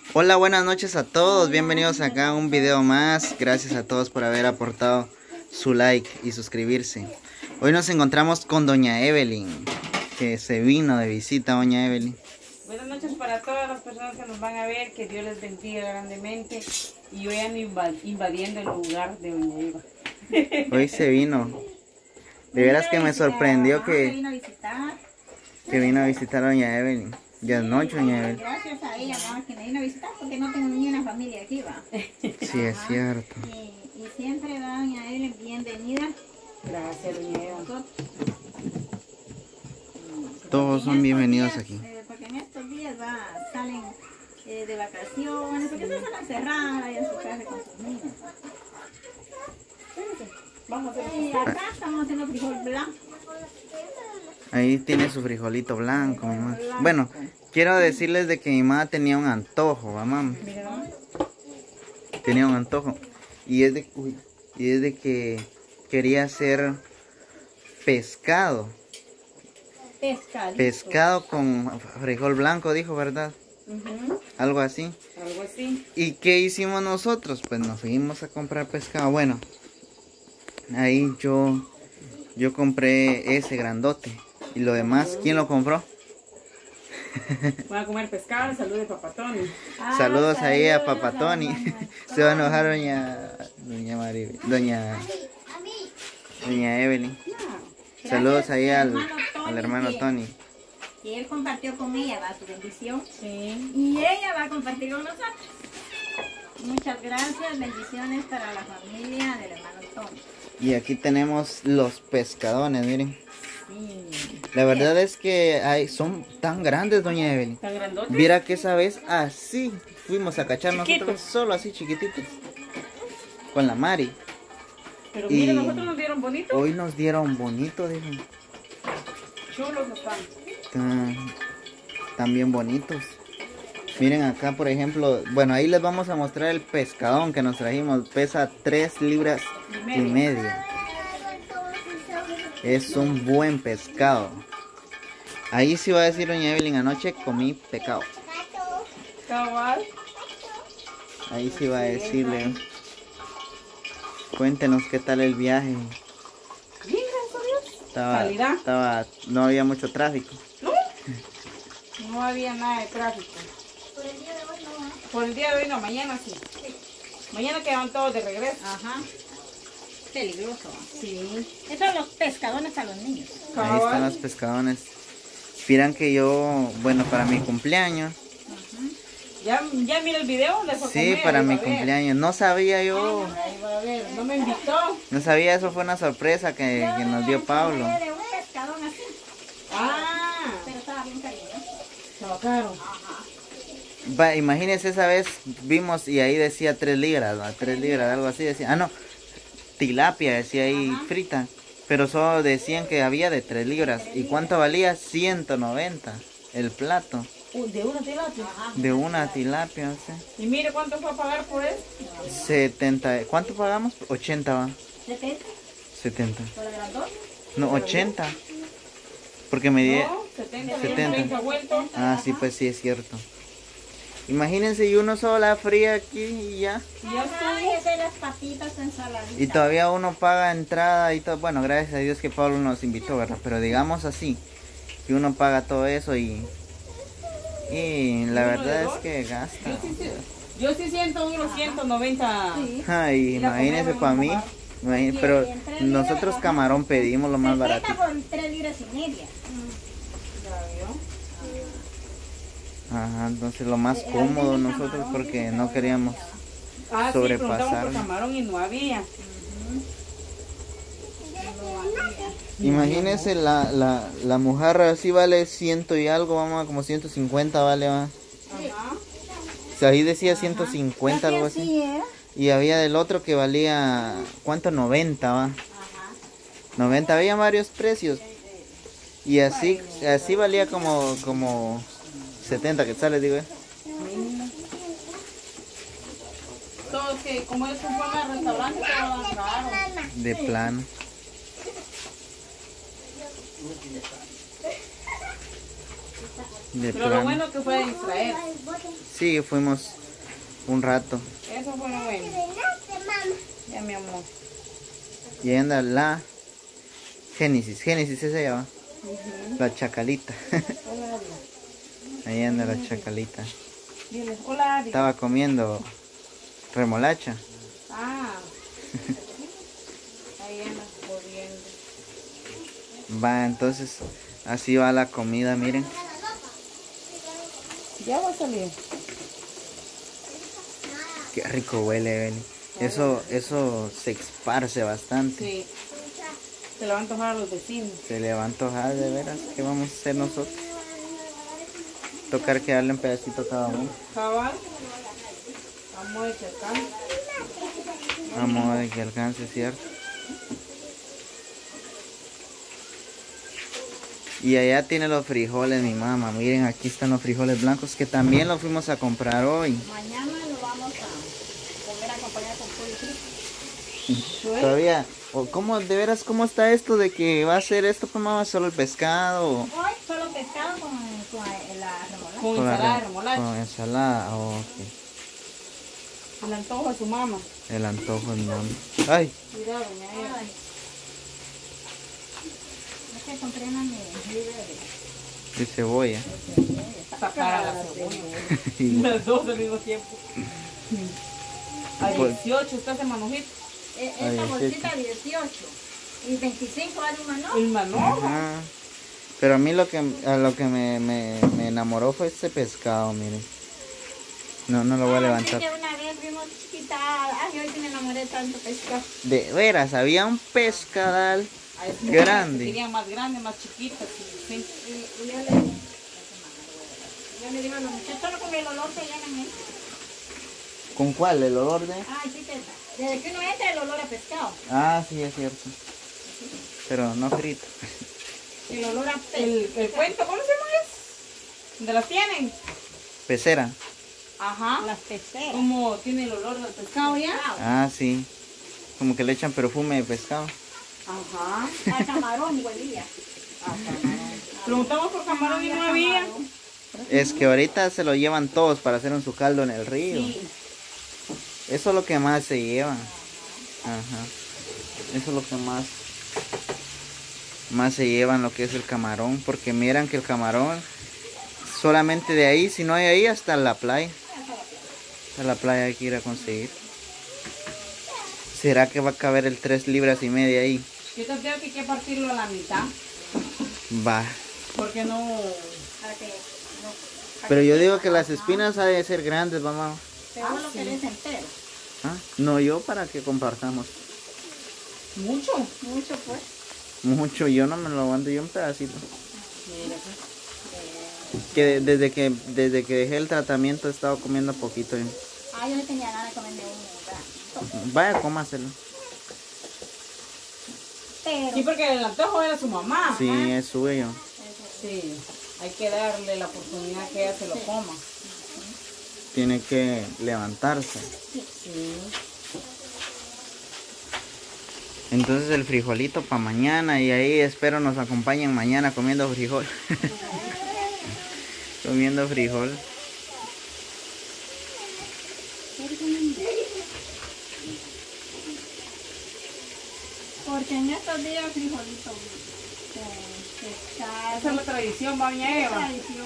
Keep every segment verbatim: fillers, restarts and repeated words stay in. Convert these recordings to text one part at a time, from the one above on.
Hola, buenas noches a todos, bienvenidos acá a un video más. Gracias a todos por haber aportado su like y suscribirse. Hoy nos encontramos con doña Evelyn, que se vino de visita. Doña Evelyn, buenas noches para todas las personas que nos van a ver, que Dios les bendiga grandemente. Y hoy ando invadiendo el lugar de doña Eva. Hoy se vino. De veras que me sorprendió que vino a visitar. que vino a visitar a doña Evelyn. Ya es noche, doña Evelyn. Gracias a ella, ¿no? Que me vino a visitar porque no tengo ni una familia aquí, va. Sí, es cierto. Y, y siempre, va, doña Evelyn, bienvenida. Gracias, doña Eva. Nosotros. Todos son En estos bienvenidos días, aquí. eh, porque en estos días va, salen eh, de vacaciones, porque se salen cerradas allá en su casa con sus niños. Vamos a hacer Y acá estamos haciendo frijol blanco. Ahí tiene su frijolito blanco, mi mamá. Bueno, quiero decirles de que mi mamá tenía un antojo, ¿va, mamá? Tenía un antojo. Y es de, uy, y es de que quería hacer pescado. Pescadito. Pescado con frijol blanco, dijo, ¿verdad? Uh-huh. Algo así. Algo así. ¿Y qué hicimos nosotros? Pues nos fuimos a comprar pescado. Bueno, ahí yo, yo compré ese grandote. Y lo demás, ¿quién lo compró? Voy a comer pescado, salud de Papá Tony. Ah, Saludos ahí a saludos Papá Tony. Mamá Se va a enojar doña doña Maribel, doña doña Evelyn. Gracias Saludos ahí al, hermano Tony, al hermano que- Tony. Y él compartió con ella, va, su bendición. Sí. Y ella va a compartir con nosotros. Muchas gracias, bendiciones para la familia del hermano Tony. Y aquí tenemos los pescadones, miren. Sí. La verdad es que hay, son tan grandes, doña Evelyn. ¿Tan grandote? Viera que esa vez así fuimos a cachar Chiquitos. nosotros, solo así chiquititos. Con la Mari. Pero Y- mire, nosotros nos dieron bonito. Hoy nos dieron bonito, dijo. Chulos están. Tan, tan bien bonitos. Miren acá, por ejemplo, bueno, ahí les vamos a mostrar el pescadón que nos trajimos. Pesa tres libras Y y media. Es un buen pescado. Ahí sí va a decir doña Evelyn, anoche comí pecado. Cabal. Ahí sí va a decirle. Cuéntenos qué tal el viaje. Bien, gracias a Dios. Estaba, Calidad. estaba, no había mucho tráfico. ¿No? No había nada de tráfico. Por el día de hoy no, ¿eh? Por el día de hoy no, mañana sí. Mañana quedan todos de regreso. Ajá. Peligroso. Sí. Esos son los pescadones a los niños. Ahí están los pescadones. Miran que yo, bueno, para mi cumpleaños. ¿Ya, ya mira el video? ¿Les fue a Sí, comer? para Ahí mi va a ver. cumpleaños. No sabía yo. Ahí va a ver. No me invitó. No sabía, eso fue una sorpresa que, que nos dio Pablo. Yo de un pescadón así, Ah. pero estaba bien cariñoso. Estaba caro. Va, imagínense, esa vez vimos y ahí decía tres libras, ¿va? tres libras, algo así decía. Ah, no, tilapia decía ahí frita. Pero solo decían que había de tres libras. ¿Y cuánto valía? ciento noventa el plato. Uh, de una tilapia. De una tilapia, no sé. Y mire cuánto fue a pagar por él. setenta. ¿Cuánto pagamos? ochenta va. ¿setenta? setenta. ¿Por el grandote? No, ochenta. Porque me di... No, setenta. setenta. treinta vueltos. Ah, sí, pues sí, es cierto. Imagínense, y uno sola fría aquí y ya. Y ya Ay, estuvo. es de las papitas ensaladitas. Y todavía uno paga entrada y todo. Bueno, gracias a Dios que Pablo nos invitó, ¿verdad? Pero digamos así, que uno paga todo eso y... Y la ¿Uno verdad de es dos? que gasta. Yo sí, sí, yo sí siento unos ciento noventa. Sí. Ay, Y la imagínense comemos para mí. nomás. imagín- Y Pero en tres nosotros libras, camarón pedimos lo más setenta barato. por tres libras y media. Ya vio. Ajá, entonces lo más cómodo nosotros porque no queríamos. Ah, sí, preguntamos por Sobrepasarlo. camarón y no había. Imagínense la, la, la mojarra así vale ciento y algo, vamos, como ciento cincuenta vale más. Ajá. O sea, ahí decía ciento cincuenta, algo así. Así era. Y había del otro que valía, ¿cuánto? noventa, va. Ajá. noventa, había varios precios. Y así, así valía como, como setenta quetzales, digo. eh. Todos que, como es un forma de restaurante, todo dan caro. De plano. De Pero lo plano. bueno que fue distraer. Sí, fuimos un rato. Eso fue lo bueno. Ya, mi amor. Y ahí anda la Génesis. Génesis esa llama. Ujú. La chacalita. Hola, Ari. Ahí anda la chacalita. Dile, hola, Ari. Estaba comiendo remolacha. Ah. Ahí andas corriendo. Va, entonces así va la comida, miren. Ya va a salir. Qué rico huele, Beli. Eso, eso se esparce bastante. Sí. Se lo van a antojar a los vecinos. Se le va a antojar de veras. ¿Qué vamos a hacer nosotros? Tocar que darle un pedacito a cada uno. Cabal. Vamos a echar. A modo de que alcance, ¿cierto? Y allá tiene los frijoles mi mamá. Miren, aquí están los frijoles blancos que también los fuimos a comprar hoy. Mañana lo vamos a comer acompañado con pollo frito. Todavía, o ¿cómo, de veras, cómo está esto de que va a ser esto, pues mamá, solo el pescado? O Hoy solo pescado con, con la remolacha. Con con la ensalada de re- remolacha. Con ensalada, oh, ok. El antojo de su mamá. El antojo, mi mamá. Ay, Cuidado, doña Eva. Ay. Es que compré una libre de de cebolla. Sacar a la cebolla. Y- Las dos al mismo tiempo. A Pues- dieciocho está ese manojito. E- Ay, Esta sí. bolsita dieciocho y veinticinco vale un manojo. El manojo. Ajá. Pero a mí lo que, a lo que me, me, me enamoró fue este pescado, miren. No, no lo voy a Ah, levantar. sí, que una vez vimos chiquita. Ay, hoy sí me enamoré de tanto pescado. De veras, había un pescadal. A ese Grande. Querían más grandes, más chiquitas. Sí. Y, y yo le digo, yo le digo a los muchachos, solo con el olor se llenan esto. ¿Con cuál? ¿El olor de? Ay, sí, que desde que uno entra el olor a pescado. Ah, sí, es cierto. Pero no frito. El olor a pescado. El, el cuento, ¿cómo se llama eso? ¿Dónde las tienen? Pecera. Ajá. Las peceras. Como tiene el olor del pescado ya. Ah, sí. Como que le echan perfume de pescado. Ajá. A camarón huelía. Preguntamos por camarón y no había. Es que ahorita se lo llevan todos para hacer un su caldo en el río. Sí. Eso es lo que más se lleva. Ajá. Eso es lo que más más se llevan, lo que es el camarón, porque miran que el camarón solamente de ahí, si no hay ahí, hasta la playa. Hasta la playa hay que ir a conseguir. ¿Será que va a caber el tres libras y media ahí? Yo te creo que hay que partirlo a la mitad. Va. Porque no. Para que no- Pero yo digo que las espinas han de ser grandes, mamá. Pero vos lo querés entero. ¿Ah? No, yo para que compartamos. Mucho. Mucho pues. Mucho, yo no me lo aguanto, yo un pedacito. Mira, pues. Que desde que desde que dejé el tratamiento he estado comiendo poquito. yo. Ah, yo le tenía ganas de comerme un rato. Vaya, cómaselo. Pero Sí, porque el antojo era su mamá. Sí, es suyo. Sí. Hay que darle la oportunidad que ella se lo coma. Tiene que levantarse. Sí. Entonces el frijolito para mañana y ahí espero nos acompañen mañana comiendo frijol. Comiendo frijol. porque en estos días frijolito pescado. Esa es la tradición, va, doña Eva. Tradición.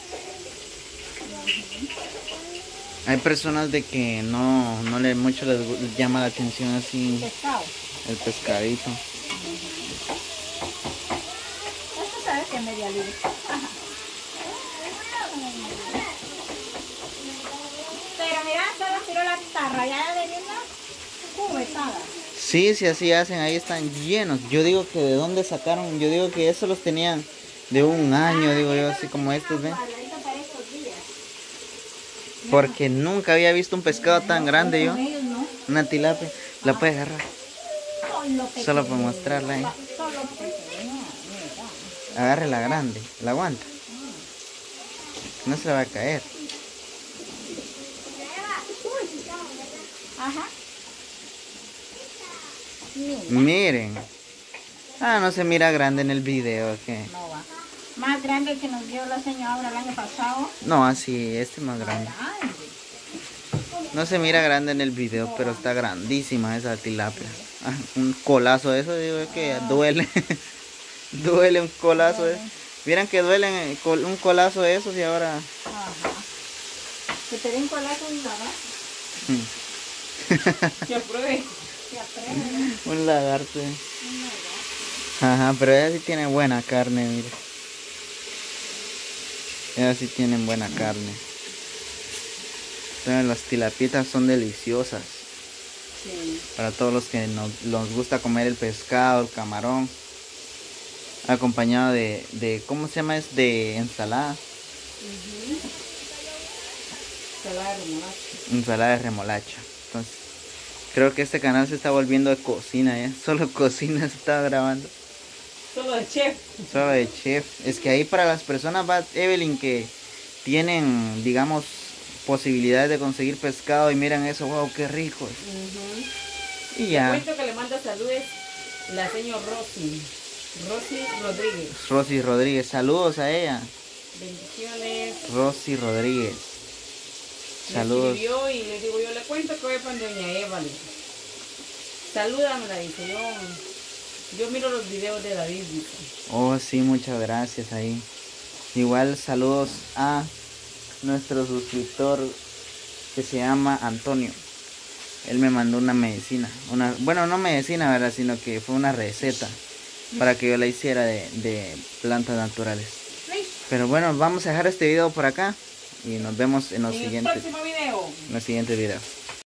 Hay personas de que no, no le mucho les gu- llama la atención así Pescado. el pescadito. Esto sabes que es media libre. Ajá. Pero mira, solo tiró la tarra ya de una cubesada. Sí, sí, así hacen, ahí están llenos. Yo digo que de dónde sacaron, yo digo que eso los tenían de un año, digo yo, así como estos, ¿ven? Guardadito para estos días. Porque nunca había visto un pescado tan grande yo. Con ellos no. Una tilapia, la puedes agarrar. Solo Solo pequeño. para mostrarla ahí. Solo pequeño. Mira. Agarre la grande, la aguanta. No se le va a caer. Ajá. Mira. Miren. Ah, no se mira grande en el video, ¿qué? No va. Más grande que nos dio la señora el año pasado. No, así, este es más grande. Grande. No se mira grande en el video, pero está grandísima esa tilapia. Ah, un colazo de eso, digo, es que duele. Duele un colazo de eso. Vieran que duele eh, col- un colazo de esos y ahora... Ajá. Que te den colazo un lagarto. mm, Que apruebe. Se aprende. un lagarto. Un lagarto. Ajá, pero ella sí tiene buena carne, mire. Ellas sí tienen buena carne. Entonces, las tilapitas son deliciosas. Sí. Para todos los que nos, nos gusta comer el pescado, el camarón. Acompañado de, de ¿cómo se llama? Es de ensalada. Ujú. Ensalada de remolacha. Ensalada de remolacha. Entonces, creo que este canal se está volviendo de cocina, ¿eh? Solo cocina se está grabando. Solo de chef. Solo de chef. Es que ahí para las personas, va Evelyn, que tienen, digamos, posibilidades de conseguir pescado y miran eso, wow, qué rico. Ujú. Y Te ya, cuento que le manda saludos la señora Rosy. Rosy Rodríguez. Rosy Rodríguez, saludos a ella. Bendiciones. Rosy Rodríguez. Me Saludos. escribió y le digo, yo le cuento que voy para doña Eva. Le digo. Salúdamela, dice yo. Yo miro los videos de David, dice. Oh, sí, muchas gracias ahí. Igual saludos a nuestro suscriptor que se llama Antonio. Él me mandó una medicina. Una, bueno, no medicina, ¿verdad? Sino que fue una receta para que yo la hiciera de, de plantas naturales. Pero bueno, vamos a dejar este video por acá y nos vemos en los En el siguientes, próximo video. en los siguientes videos.